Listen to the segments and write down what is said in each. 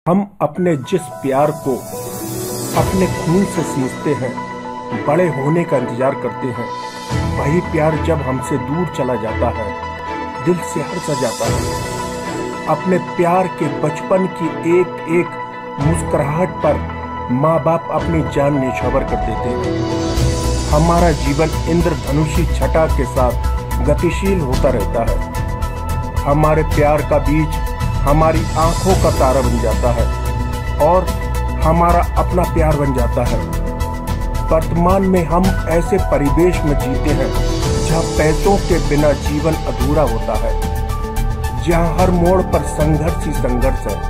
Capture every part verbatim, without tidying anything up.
हम अपने जिस प्यार को अपने खून से सींचते हैं, बड़े होने का इंतजार करते हैं, वही प्यार जब हमसे दूर चला जाता है, दिल से हट सा जाता है। अपने प्यार के बचपन की एक एक मुस्कुराहट पर माँ बाप अपनी जान न्यौछावर कर देते हैं। हमारा जीवन इंद्रधनुषी छटा के साथ गतिशील होता रहता है। हमारे प्यार का बीज हमारी आंखों का तारा बन जाता है और हमारा अपना प्यार बन जाता है। वर्तमान में हम ऐसे परिवेश में जीते हैं जहां पैसों के बिना जीवन अधूरा होता है, जहां हर मोड़ पर संघर्ष ही संघर्ष है।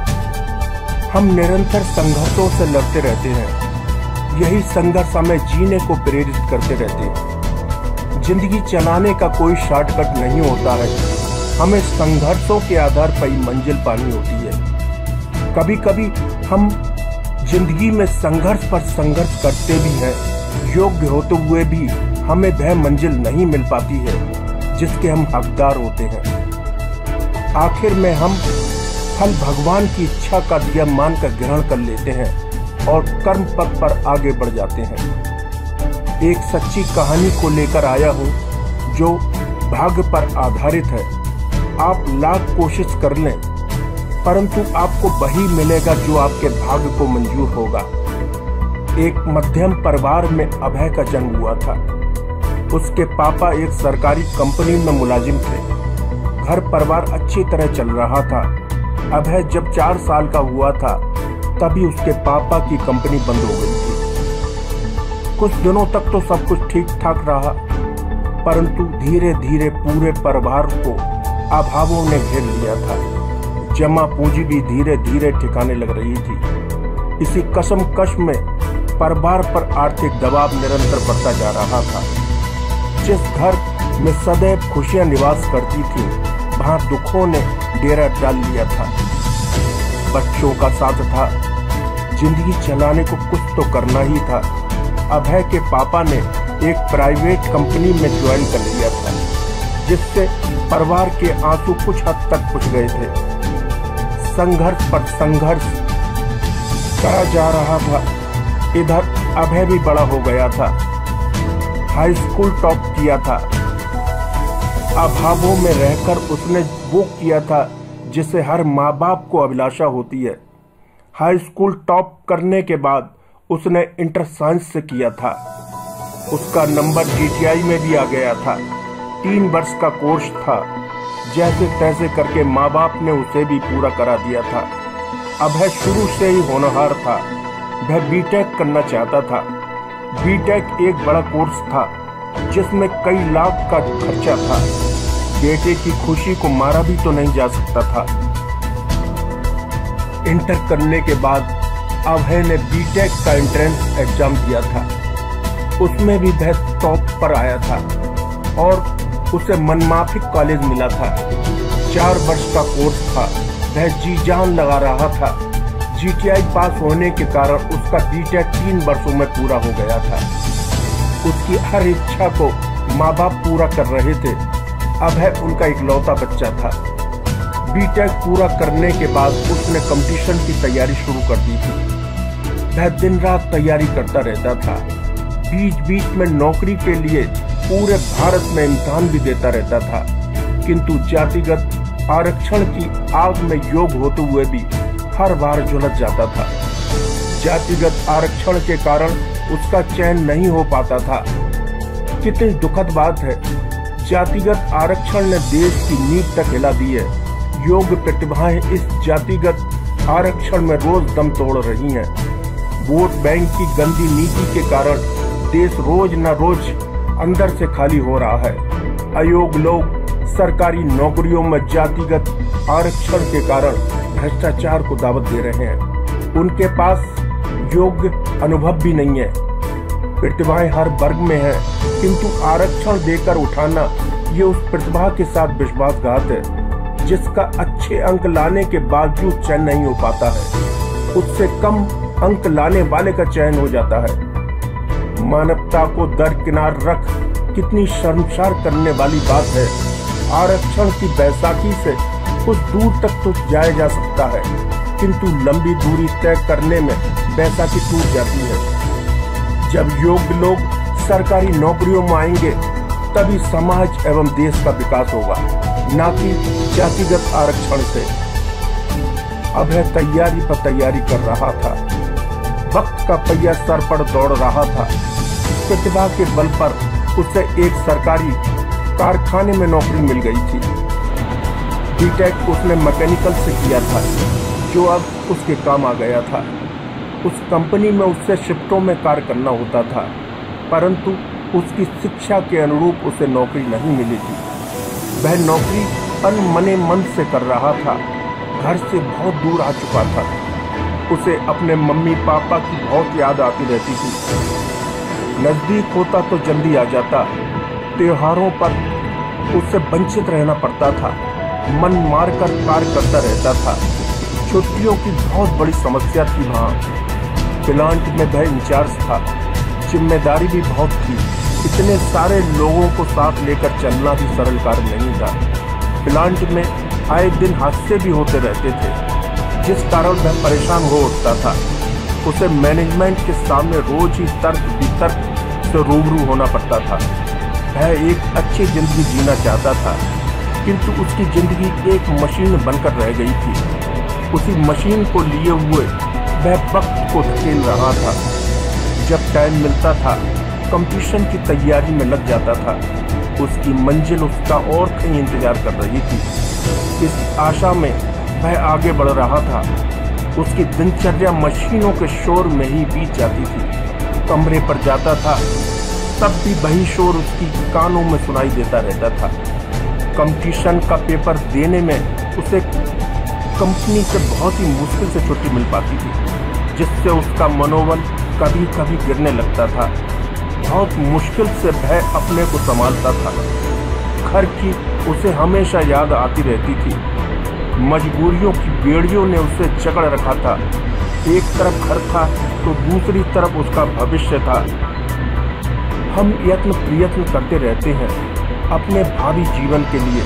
हम निरंतर संघर्षों से लड़ते रहते हैं। यही संघर्ष हमें जीने को प्रेरित करते रहते हैं। जिंदगी चलाने का कोई शॉर्टकट नहीं होता है। हमें संघर्षों के आधार पर ही मंजिल पानी होती है। कभी कभी हम जिंदगी में संघर्ष पर संघर्ष करते भी हैं, योग्य होते हुए भी हमें वह मंजिल नहीं मिल पाती है जिसके हम हकदार होते हैं। आखिर में हम फल भगवान की इच्छा का दिया मानकर ग्रहण कर लेते हैं और कर्म पथ पर आगे बढ़ जाते हैं। एक सच्ची कहानी को लेकर आया हूँ जो भाग्य पर आधारित है। आप लाख कोशिश कर लें, परंतु आपको वही मिलेगा जो आपके भाग्य को मंजूर होगा। एक मध्यम परिवार में अभय का जन्म हुआ था। उसके पापा एक सरकारी कंपनी में मुलाजिम थे। घर परिवार अच्छी तरह चल रहा था। अभय जब चार साल का हुआ था तभी उसके पापा की कंपनी बंद हो गई थी। कुछ दिनों तक तो सब कुछ ठीक ठाक रहा, परंतु धीरे धीरे पूरे परिवार को अभावों ने घेर लिया था। जमा पूंजी भी धीरे धीरे ठिकाने लग रही थी। इसी कशमकश में परिवार पर आर्थिक दबाव निरंतर बढ़ता जा रहा था। जिस घर में सदैव खुशियां निवास करती थी, वहां दुखों ने डेरा डाल लिया था। बच्चों का साथ था, जिंदगी चलाने को कुछ तो करना ही था। अभय के पापा ने एक प्राइवेट कंपनी में ज्वाइन कर लिया था, जिससे परिवार के आंसू कुछ हद तक पुछ गए थे। संघर्ष पर संघर्ष करा जा रहा था। इधर अभय भी बड़ा हो गया था, हाई स्कूल टॉप किया था। अभावों में रहकर उसने वो किया था जिसे हर माँ बाप को अभिलाषा होती है। हाई स्कूल टॉप करने के बाद उसने इंटर साइंस से किया था। उसका नंबर जी टी आई में भी आ गया था। तीन वर्ष का कोर्स था। जैसे तैसे करके माँ बाप ने उसे भी पूरा करा दिया था। अभय शुरू से ही होनहार था। वह बी टेक करना चाहता था। बी टेक एक बड़ा कोर्स था जिसमें कई लाख का खर्चा था। बेटे की खुशी को मारा भी तो नहीं जा सकता था। इंटर करने के बाद अभय ने बी टेक का एंट्रेंस एग्जाम दिया था। उसमें भी वह टॉप पर आया था और उसे मनमाफिक कॉलेज मिला था। चार वर्ष का कोर्स था। वह जी जान लगा रहा था। जी टी आई पास होने के कारण उसका बी टेक तीन वर्षों में पूरा हो गया था। उसकी हर इच्छा को माँ बाप पूरा कर रहे थे। अभय उनका इकलौता बच्चा था। बी टेक पूरा करने के बाद उसने कंपटीशन की तैयारी शुरू कर दी थी। वह दिन रात तैयारी करता रहता था। बीच बीच में नौकरी के लिए पूरे भारत में इम्तिहान भी देता रहता था, किंतु जातिगत आरक्षण की आग में योग होते हुए भी हर बार झुलस जाता था। जातिगत आरक्षण के कारण उसका चयन नहीं हो पाता था। कितनी दुखद बात है, जातिगत आरक्षण ने देश की नींव तक हिला दी है। योग्य प्रतिभाएं इस जातिगत आरक्षण में रोज दम तोड़ रही हैं। वोट बैंक की गंदी नीति के कारण देश रोज न रोज अंदर से खाली हो रहा है। अयोग्य लोग सरकारी नौकरियों में जातिगत आरक्षण के कारण भ्रष्टाचार को दावत दे रहे हैं। उनके पास योग्य अनुभव भी नहीं है। प्रतिभाएं हर वर्ग में है, किंतु आरक्षण देकर उठाना ये उस प्रतिभा के साथ विश्वासघात है जिसका अच्छे अंक लाने के बावजूद चयन नहीं हो पाता है। उससे कम अंक लाने वाले का चयन हो जाता है। मानवता को दरकिनार रख कितनी शर्मसार करने वाली बात है। आरक्षण की बैसाखी से कुछ दूर तक तो जाया जा सकता है, किंतु लंबी दूरी तय करने में बैसाखी टूट जाती है। जब योग्य लोग सरकारी नौकरियों में आएंगे तभी समाज एवं देश का विकास होगा, न कि जातिगत आरक्षण से। अभय तैयारी पर तैयारी कर रहा था। वक्त का पहिया सर पर दौड़ रहा था। प्रतिभा के बल पर उसे एक सरकारी कारखाने में नौकरी मिल गई थी। बीटेक उसने मैकेनिकल से किया था, जो अब उसके काम आ गया था। उस कंपनी में उससे शिफ्टों में कार्य करना होता था, परंतु उसकी शिक्षा के अनुरूप उसे नौकरी नहीं मिली थी। वह नौकरी अनमने मन से कर रहा था। घर से बहुत दूर आ चुका था। उसे अपने मम्मी पापा की बहुत याद आती रहती थी। नजदीक होता तो जल्दी आ जाता। त्योहारों पर उससे वंचित रहना पड़ता था। मन मारकर कार्य करता रहता था। छुट्टियों की बहुत बड़ी समस्या थी वहाँ। प्लांट में वह इंचार्ज था। जिम्मेदारी भी बहुत थी। इतने सारे लोगों को साथ लेकर चलना भी सरल कार्य नहीं था। प्लांट में आए दिन हादसे भी होते रहते थे, जिस कारण वह परेशान हो उठता था। उसे मैनेजमेंट के सामने रोज ही तर्क वितर्क से रूबरू होना पड़ता था। वह एक अच्छी जिंदगी जीना चाहता था, किंतु उसकी जिंदगी एक मशीन बनकर रह गई थी। उसी मशीन को लिए हुए वह वक्त को धकेल रहा था। जब टाइम मिलता था, कंपटीशन की तैयारी में लग जाता था। उसकी मंजिल उसका और कहीं इंतजार कर रही थी। इस आशा में वह आगे बढ़ रहा था। उसकी दिनचर्या मशीनों के शोर में ही बीत जाती थी। कमरे पर जाता था, तब भी वही शोर उसकी कानों में सुनाई देता रहता था। कंपटीशन का पेपर देने में उसे कंपनी से बहुत ही मुश्किल से छुट्टी मिल पाती थी, जिससे उसका मनोबल कभी कभी गिरने लगता था। बहुत मुश्किल से वह अपने को संभालता था। घर की उसे हमेशा याद आती रहती थी। मजबूरियों की बेड़ियों ने उसे जकड़ रखा था। एक तरफ घर था तो दूसरी तरफ उसका भविष्य था। हम यत्न प्रयत्न करते रहते हैं अपने भावी जीवन के लिए।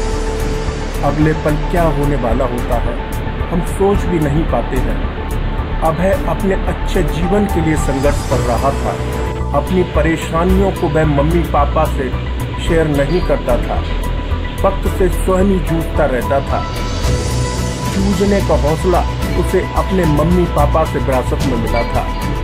अगले पल क्या होने वाला होता है हम सोच भी नहीं पाते हैं। अभय अपने अच्छे जीवन के लिए संघर्ष कर रहा था। अपनी परेशानियों को वह मम्मी पापा से शेयर नहीं करता था। वक्त से स्वयं ही जूझता रहता था। जूझने का हौसला उसे अपने मम्मी पापा से विरासत में मिला था।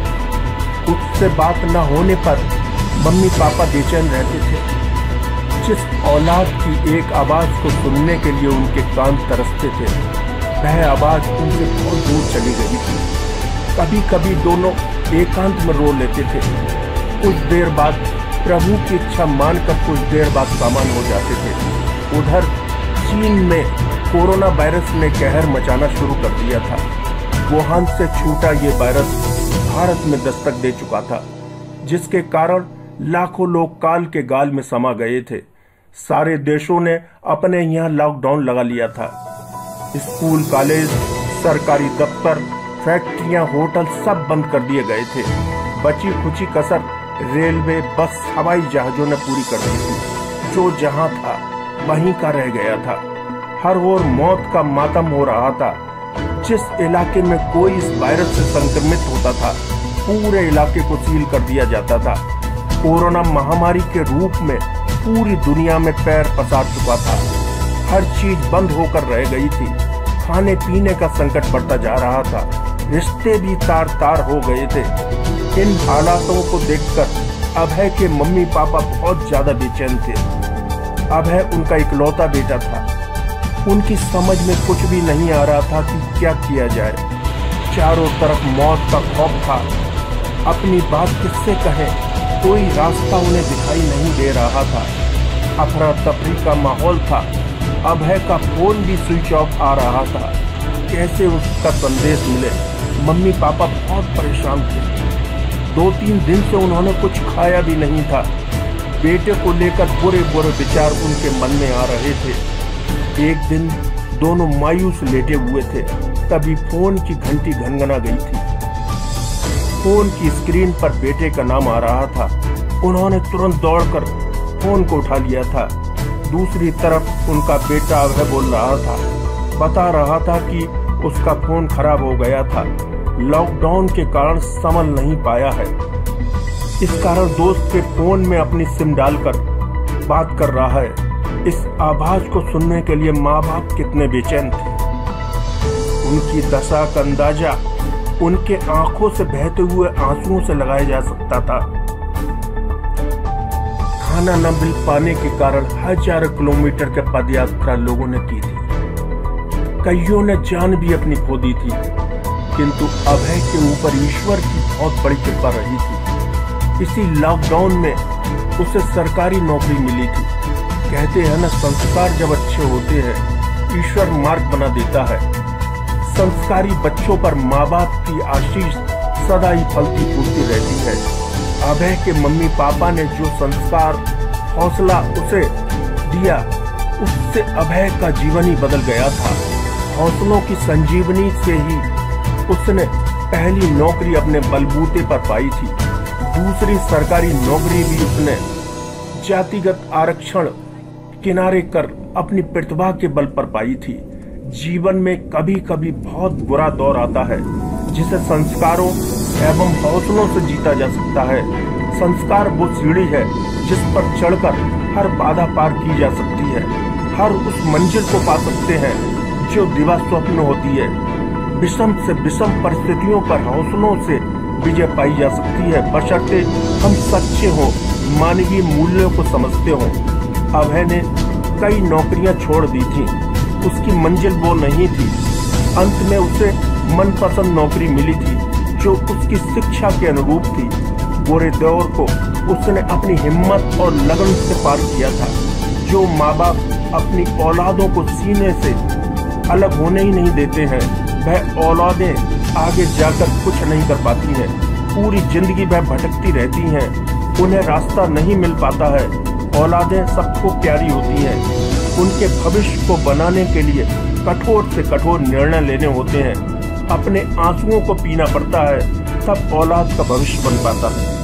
उससे बात न होने पर मम्मी पापा बेचैन रहते थे। जिस औलाद की एक आवाज को सुनने के लिए उनके कान तरसते थे, वह आवाज उनसे बहुत दूर चली गई थी। कभी कभी दोनों एकांत में रो लेते थे। कुछ देर बाद प्रभु की इच्छा मानकर कुछ देर बाद सामान हो जाते थे। उधर चीन में कोरोना वायरस ने कहर मचाना शुरू कर दिया था। वुहान से छूटा ये वायरस भारत में दस्तक दे चुका था, जिसके कारण लाखों लोग काल के गाल में समा गए थे। सारे देशों ने अपने यहाँ लॉकडाउन लगा लिया था। स्कूल, कॉलेज, सरकारी दफ्तर, फैक्ट्रियां, होटल सब बंद कर दिए गए थे। बची खुची कसर रेलवे, बस, हवाई जहाजों ने पूरी कर दी थी। जो जहां था वहीं का रह गया था। हर ओर मौत का मातम हो रहा था। जिस इलाके में कोई इस वायरस से संक्रमित होता था, पूरे इलाके को सील कर दिया जाता था। कोरोना महामारी के रूप में पूरी दुनिया में पैर पसार चुका था। हर चीज बंद होकर रह गई थी। खाने पीने का संकट बढ़ता जा रहा था। रिश्ते भी तार तार हो गए थे। इन हालातों को देखकर अभय के मम्मी पापा बहुत ज्यादा बेचैन थे। अभय उनका इकलौता बेटा था। उनकी समझ में कुछ भी नहीं आ रहा था कि क्या किया जाए। चारों तरफ मौत का खौफ था। अपनी बात किससे कहें, कोई रास्ता उन्हें दिखाई नहीं दे रहा था। अफरा तफरी का माहौल था। अभय का फोन भी स्विच ऑफ आ रहा था। कैसे उसका संदेश मिले। मम्मी पापा बहुत परेशान थे। दो तीन दिन से उन्होंने कुछ खाया भी नहीं था। बेटे को लेकर बुरे बुरे विचार उनके मन में आ रहे थे। एक दिन दोनों मायूस लेटे हुए थे, तभी फोन की घंटी घनघना गई थी। फोन की स्क्रीन पर बेटे का नाम आ रहा था। उन्होंने तुरंत दौड़कर फोन को उठा लिया था। दूसरी तरफ उनका बेटा अभय बोल रहा था। बता रहा था कि उसका फोन खराब हो गया था। लॉकडाउन के कारण संभल नहीं पाया है। इस कारण दोस्त के फोन में अपनी सिम डालकर बात कर रहा है। इस आवाज को सुनने के लिए माँ बाप कितने बेचैन थे। उनकी दशा का अंदाजा उनके आंखों से बहते हुए आंसुओं से लगाया जा सकता था। खाना न मिल पाने के कारण हजारों किलोमीटर के पदयात्रा लोगों ने की थी। कईयों ने जान भी अपनी खो दी थी, किंतु अभय के ऊपर ईश्वर की बहुत बड़ी कृपा रही थी। इसी लॉकडाउन में उसे सरकारी नौकरी मिली थी। कहते हैं ना, संस्कार जब अच्छे होते हैं ईश्वर मार्ग बना देता है। संस्कारी बच्चों पर माँ बाप की आशीष सदा ही फलती फूलती रहती है। अभय के मम्मी पापा ने जो संस्कार हौसला उसे दिया, उससे अभय का जीवन ही बदल गया था। हौसलों की संजीवनी से ही उसने पहली नौकरी अपने बलबूते पर पाई थी। दूसरी सरकारी नौकरी भी उसने जातिगत आरक्षण किनारे कर अपनी प्रतिभा के बल पर पाई थी। जीवन में कभी कभी बहुत बुरा दौर आता है, जिसे संस्कारों एवं हौसलों से जीता जा सकता है। संस्कार वो सीढ़ी है जिस पर चढ़कर हर बाधा पार की जा सकती है। हर उस मंजिल को पा सकते हैं जो दिवा स्वप्न होती है। विषम से विषम परिस्थितियों पर हौसलों से विजय पाई जा सकती है, बशर्ते हम सच्चे हों, मानवीय मूल्यों को समझते हों। अभय ने कई नौकरियां छोड़ दी थी, उसकी मंजिल वो नहीं थी। अंत में उसे मनपसंद नौकरी मिली थी जो उसकी शिक्षा के अनुरूप थी। बुरे दौर को उसने अपनी हिम्मत और लगन से पार किया था। जो माँ बाप अपनी औलादों को सीने से अलग होने ही नहीं देते हैं, वह औलादें आगे जाकर कुछ नहीं कर पाती हैं। पूरी जिंदगी वह भटकती रहती हैं, उन्हें रास्ता नहीं मिल पाता है। औलादें सबको प्यारी होती हैं, उनके भविष्य को बनाने के लिए कठोर से कठोर निर्णय लेने होते हैं। अपने आंसुओं को पीना पड़ता है, तब औलाद का भविष्य बन पाता है।